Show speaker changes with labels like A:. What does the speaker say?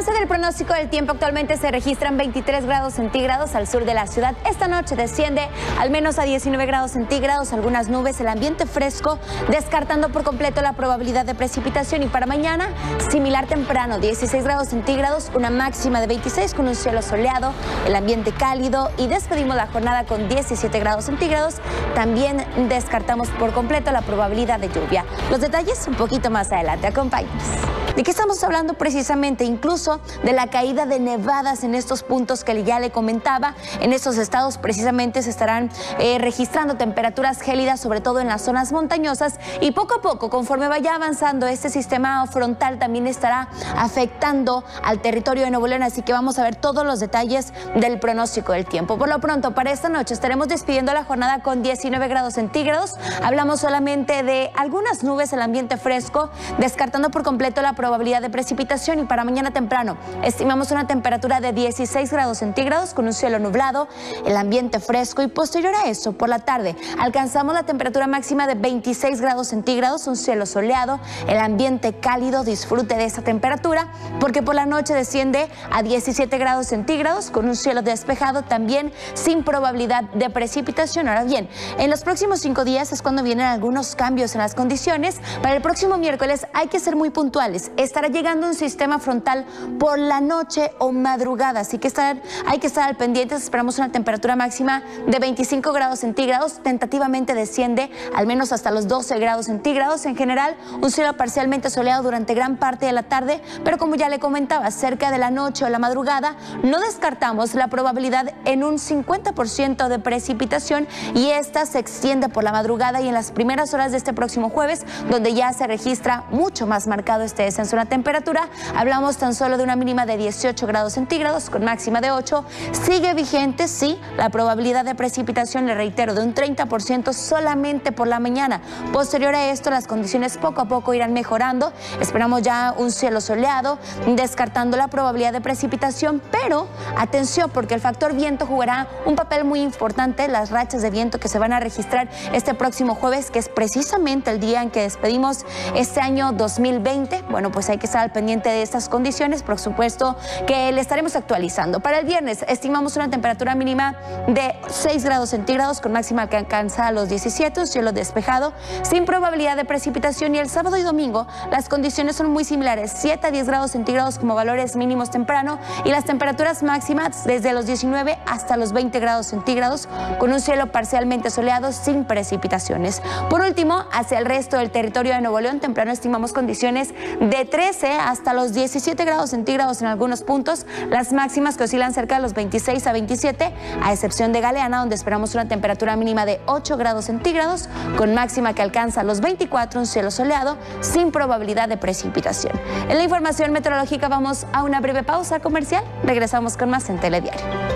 A: avance del pronóstico del tiempo, actualmente se registran 23 grados centígrados al sur de la ciudad. Esta noche desciende al menos a 19 grados centígrados, algunas nubes, el ambiente fresco, descartando por completo la probabilidad de precipitación. Y para mañana, similar temprano, 16 grados centígrados, una máxima de 26 con un cielo soleado, el ambiente cálido, y despedimos la jornada con 17 grados centígrados. También descartamos por completo la probabilidad de lluvia. Los detalles un poquito más adelante. Acompáñenos. ¿De qué estamos hablando precisamente? Incluso de la caída de nevadas en estos puntos que ya le comentaba. En estos estados precisamente se estarán registrando temperaturas gélidas, sobre todo en las zonas montañosas, y poco a poco, conforme vaya avanzando este sistema frontal, también estará afectando al territorio de Nuevo León, así que vamos a ver todos los detalles del pronóstico del tiempo. Por lo pronto, para esta noche estaremos despidiendo la jornada con 19 grados centígrados. Hablamos solamente de algunas nubes, el ambiente fresco, descartando por completo la probabilidad de precipitación. Y para mañana temprano estimamos una temperatura de 16 grados centígrados con un cielo nublado, el ambiente fresco, y posterior a eso, por la tarde, alcanzamos la temperatura máxima de 26 grados centígrados, un cielo soleado, el ambiente cálido. Disfrute de esta temperatura, porque por la noche desciende a 17 grados centígrados con un cielo despejado, también sin probabilidad de precipitación. Ahora bien, en los próximos 5 días es cuando vienen algunos cambios en las condiciones. Para el próximo miércoles hay que ser muy puntuales. Estará llegando un sistema frontal por la noche o madrugada, así que hay que estar al pendiente. Esperamos una temperatura máxima de 25 grados centígrados, tentativamente desciende al menos hasta los 12 grados centígrados. En general, un cielo parcialmente soleado durante gran parte de la tarde, pero como ya le comentaba, cerca de la noche o la madrugada, no descartamos la probabilidad en un 50% de precipitación, y esta se extiende por la madrugada y en las primeras horas de este próximo jueves, donde ya se registra mucho más marcado este descenso en la temperatura. Hablamos tan solo de una mínima de 18 grados centígrados con máxima de 8. Sigue vigente, sí, la probabilidad de precipitación, le reitero, de un 30% solamente por la mañana. Posterior a esto, las condiciones poco a poco irán mejorando. Esperamos ya un cielo soleado, descartando la probabilidad de precipitación, pero atención, porque el factor viento jugará un papel muy importante. Las rachas de viento que se van a registrar este próximo jueves, que es precisamente el día en que despedimos este año 2020, bueno, pues hay que estar al pendiente de estas condiciones. Por supuesto que le estaremos actualizando. Para el viernes estimamos una temperatura mínima de 6 grados centígrados con máxima que alcanza a los 17, un cielo despejado, sin probabilidad de precipitación. Y el sábado y domingo las condiciones son muy similares, 7 a 10 grados centígrados como valores mínimos temprano, y las temperaturas máximas desde los 19 hasta los 20 grados centígrados con un cielo parcialmente soleado sin precipitaciones. Por último, hacia el resto del territorio de Nuevo León, temprano estimamos condiciones de 13 hasta los 17 grados centígrados en algunos puntos, las máximas que oscilan cerca de los 26 a 27, a excepción de Galeana, donde esperamos una temperatura mínima de 8 grados centígrados con máxima que alcanza los 24, un cielo soleado sin probabilidad de precipitación. En la información meteorológica vamos a una breve pausa comercial. Regresamos con más en Telediario.